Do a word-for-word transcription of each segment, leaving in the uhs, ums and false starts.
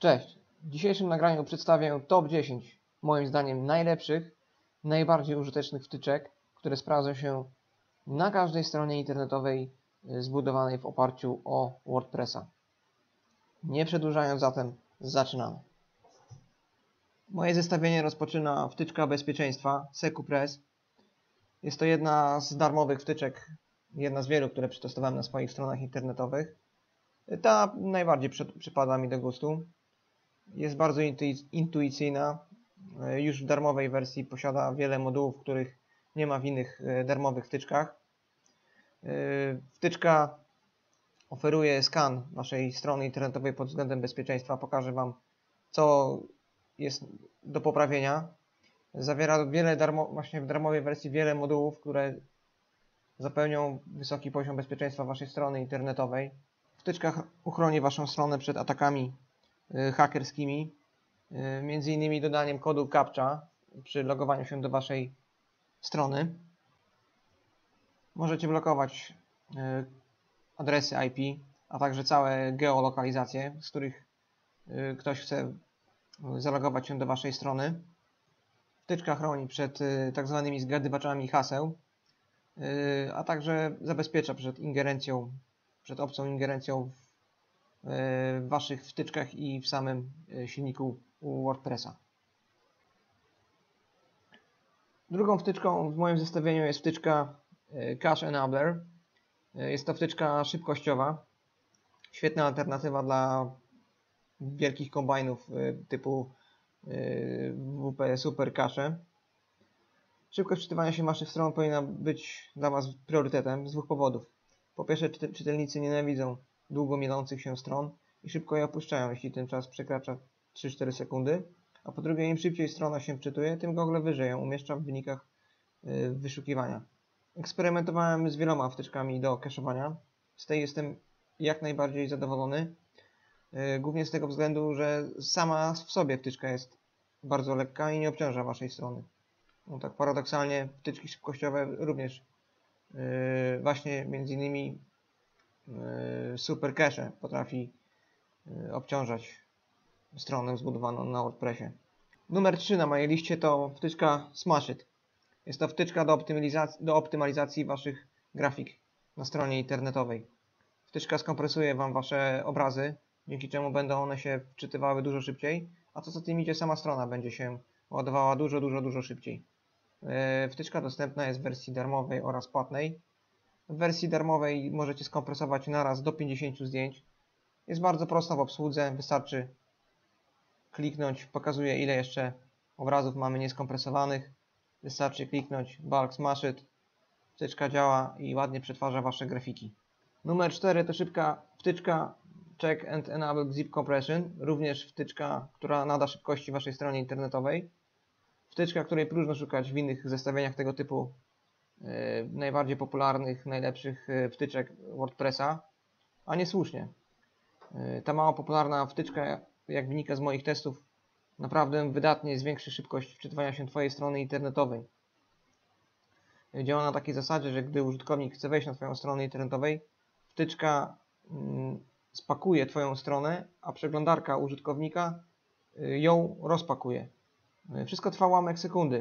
Cześć! W dzisiejszym nagraniu przedstawię top dziesięć moim zdaniem najlepszych, najbardziej użytecznych wtyczek, które sprawdzą się na każdej stronie internetowej zbudowanej w oparciu o WordPressa. Nie przedłużając zatem, zaczynamy. Moje zestawienie rozpoczyna wtyczka bezpieczeństwa SecuPress. Jest to jedna z darmowych wtyczek, jedna z wielu, które przetestowałem na swoich stronach internetowych. Ta najbardziej przypada mi do gustu. Jest bardzo intuicyjna. Już w darmowej wersji posiada wiele modułów, których nie ma w innych darmowych wtyczkach. Wtyczka oferuje skan waszej strony internetowej pod względem bezpieczeństwa. Pokażę Wam, co jest do poprawienia. Zawiera wiele darmo, właśnie w darmowej wersji wiele modułów, które zapewnią wysoki poziom bezpieczeństwa waszej strony internetowej. Wtyczka uchroni waszą stronę przed atakami hakerskimi, między innymi dodaniem kodu CAPTCHA przy logowaniu się do waszej strony. Możecie blokować adresy I P, a także całe geolokalizacje, z których ktoś chce zalogować się do waszej strony. Wtyczka chroni przed tak zwanymi zgadywaczami haseł, a także zabezpiecza przed ingerencją, przed obcą ingerencją w waszych wtyczkach i w samym silniku WordPressa. Drugą wtyczką w moim zestawieniu jest wtyczka Cache Enabler. Jest to wtyczka szybkościowa, świetna alternatywa dla wielkich kombajnów typu W P Super Cache. Szybkość czytywania się waszych stron powinna być dla was priorytetem z dwóch powodów. Po pierwsze, czytelnicy nienawidzą długo mielących się stron i szybko je opuszczają, jeśli ten czas przekracza trzy cztery sekundy. A po drugie, im szybciej strona się wczytuje, tym Google wyżej ją umieszcza w wynikach wyszukiwania. Eksperymentowałem z wieloma wtyczkami do cache'owania. Z tej jestem jak najbardziej zadowolony. Głównie z tego względu, że sama w sobie wtyczka jest bardzo lekka i nie obciąża waszej strony. No tak paradoksalnie wtyczki szybkościowe również yy, właśnie między innymi yy, Super Cache potrafi yy, obciążać stronę zbudowaną na WordPressie. Numer trzy na mojej liście to wtyczka Smashit. Jest to wtyczka do optymalizacji, do optymalizacji waszych grafik na stronie internetowej. Wtyczka skompresuje wam wasze obrazy, dzięki czemu będą one się wczytywały dużo szybciej, a co za tym idzie, sama strona będzie się ładowała dużo, dużo, dużo szybciej. Wtyczka dostępna jest w wersji darmowej oraz płatnej. W wersji darmowej możecie skompresować naraz do pięćdziesięciu zdjęć. Jest bardzo prosta w obsłudze, wystarczy kliknąć, pokazuje ile jeszcze obrazów mamy nieskompresowanych. Wystarczy kliknąć Bulk Smashit, wtyczka działa i ładnie przetwarza wasze grafiki. Numer cztery to szybka wtyczka Check and Enable Zip Compression, również wtyczka, która nada szybkości waszej stronie internetowej. Wtyczka, której próżno szukać w innych zestawieniach tego typu yy, najbardziej popularnych, najlepszych yy, wtyczek WordPressa, a niesłusznie. Yy, ta mało popularna wtyczka, jak wynika z moich testów, naprawdę wydatnie zwiększy szybkość wczytywania się twojej strony internetowej. Yy, działa na takiej zasadzie, że gdy użytkownik chce wejść na twoją stronę internetową, wtyczka yy, spakuje twoją stronę, a przeglądarka użytkownika yy, ją rozpakuje. Wszystko trwa ułamek sekundy,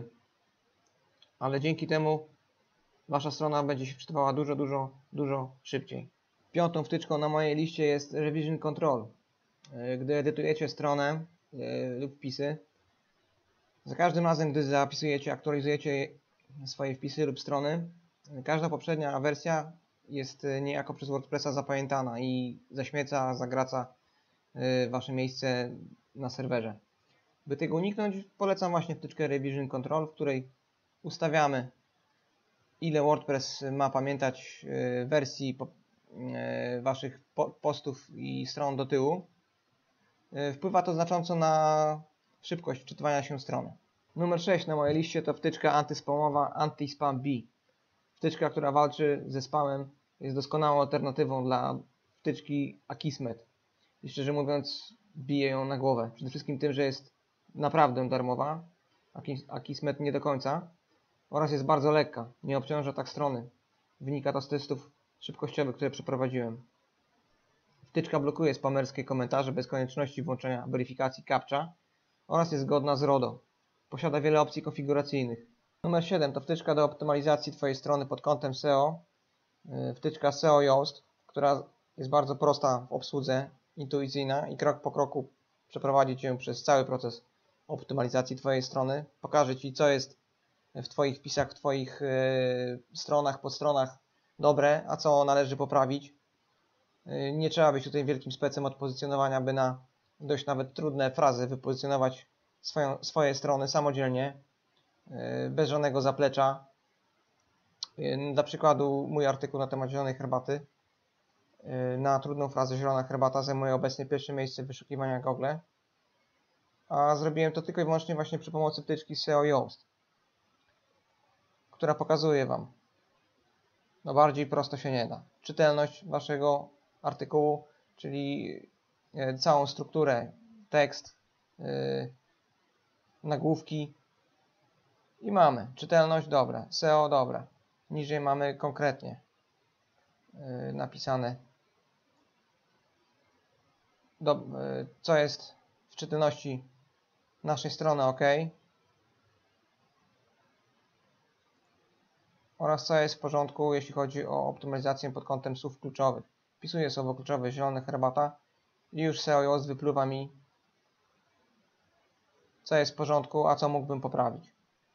ale dzięki temu wasza strona będzie się wczytywała dużo, dużo, dużo szybciej. Piątą wtyczką na mojej liście jest Revision Control. Gdy edytujecie stronę lub wpisy, za każdym razem, gdy zapisujecie, aktualizujecie swoje wpisy lub strony, każda poprzednia wersja jest niejako przez WordPressa zapamiętana i zaśmieca, zagraca wasze miejsce na serwerze. By tego uniknąć, polecam właśnie wtyczkę Revision Control, w której ustawiamy, ile WordPress ma pamiętać wersji waszych postów i stron do tyłu. Wpływa to znacząco na szybkość wczytywania się strony. Numer sześć na mojej liście to wtyczka antyspamowa Anti-Spam Bee. Wtyczka, która walczy ze spamem, jest doskonałą alternatywą dla wtyczki Akismet. I szczerze mówiąc, bije ją na głowę. Przede wszystkim tym, że jest naprawdę darmowa, Akismet nie do końca, oraz jest bardzo lekka, nie obciąża tak strony. Wynika to z testów szybkościowych, które przeprowadziłem. Wtyczka blokuje spamerskie komentarze bez konieczności włączenia weryfikacji captcha oraz jest zgodna z RODO. Posiada wiele opcji konfiguracyjnych. Numer siedem to wtyczka do optymalizacji Twojej strony pod kątem S E O. Wtyczka S E O Yoast, która jest bardzo prosta w obsłudze, intuicyjna i krok po kroku przeprowadzi Cię przez cały proces optymalizacji Twojej strony. Pokaże Ci, co jest w Twoich wpisach, w Twoich yy, stronach, podstronach dobre, a co należy poprawić. Yy, nie trzeba być tutaj wielkim specem od pozycjonowania, by na dość nawet trudne frazy wypozycjonować swoją, swoje strony samodzielnie, yy, bez żadnego zaplecza. Yy, dla przykładu mój artykuł na temat zielonej herbaty. Yy, na trudną frazę zielona herbata zajmuje obecnie pierwsze miejsce w wyszukiwaniach Google. A zrobiłem to tylko i wyłącznie właśnie przy pomocy wtyczki S E O Yoast, która pokazuje Wam, no bardziej prosto się nie da, czytelność Waszego artykułu, czyli całą strukturę, tekst, yy, nagłówki i mamy czytelność dobre, S E O dobre. Niżej mamy konkretnie yy, napisane, do, yy, co jest w czytelności naszej strony OK oraz co jest w porządku, jeśli chodzi o optymalizację pod kątem słów kluczowych. Wpisuję słowo kluczowe zielona herbata i już S E O Yoast wypluwa mi, co jest w porządku, a co mógłbym poprawić.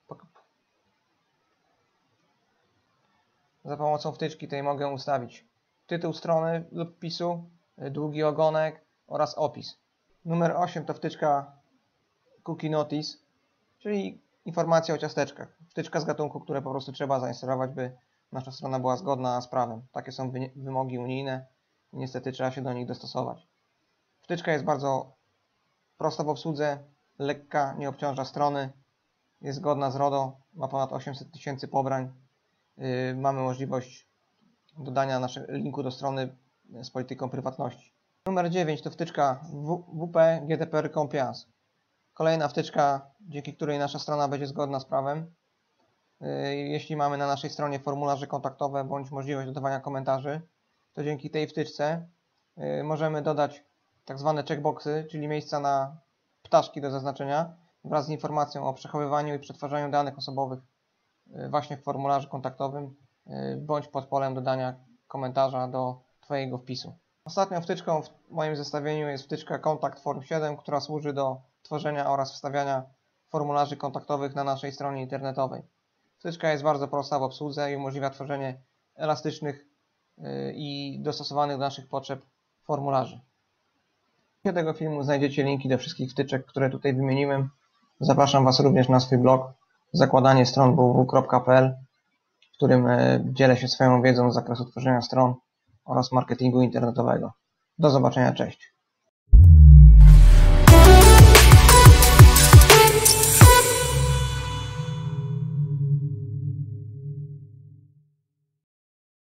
Za pomocą wtyczki tej mogę ustawić tytuł strony lub wpisu, długi ogonek oraz opis. Numer osiem to wtyczka Cookie Notice, czyli informacja o ciasteczkach. Wtyczka z gatunku, które po prostu trzeba zainstalować, by nasza strona była zgodna z prawem. Takie są wymogi unijne i niestety trzeba się do nich dostosować. Wtyczka jest bardzo prosta w obsłudze, lekka, nie obciąża strony, jest zgodna z RODO, ma ponad osiemset tysięcy pobrań. Yy, mamy możliwość dodania naszego linku do strony z polityką prywatności. Numer dziewięć to wtyczka W P G D P R Compliance. Kolejna wtyczka, dzięki której nasza strona będzie zgodna z prawem. Jeśli mamy na naszej stronie formularze kontaktowe bądź możliwość dodawania komentarzy, to dzięki tej wtyczce możemy dodać tak zwane checkboxy, czyli miejsca na ptaszki do zaznaczenia wraz z informacją o przechowywaniu i przetwarzaniu danych osobowych właśnie w formularzu kontaktowym bądź pod polem dodania komentarza do Twojego wpisu. Ostatnią wtyczką w moim zestawieniu jest wtyczka Contact Form siedem, która służy do tworzenia oraz wstawiania formularzy kontaktowych na naszej stronie internetowej. Wtyczka jest bardzo prosta w obsłudze i umożliwia tworzenie elastycznych i dostosowanych do naszych potrzeb formularzy. W opisie tego filmu znajdziecie linki do wszystkich wtyczek, które tutaj wymieniłem. Zapraszam Was również na swój blog zakładanie stron w w w kropka p l, w którym dzielę się swoją wiedzą z zakresu tworzenia stron oraz marketingu internetowego. Do zobaczenia, cześć!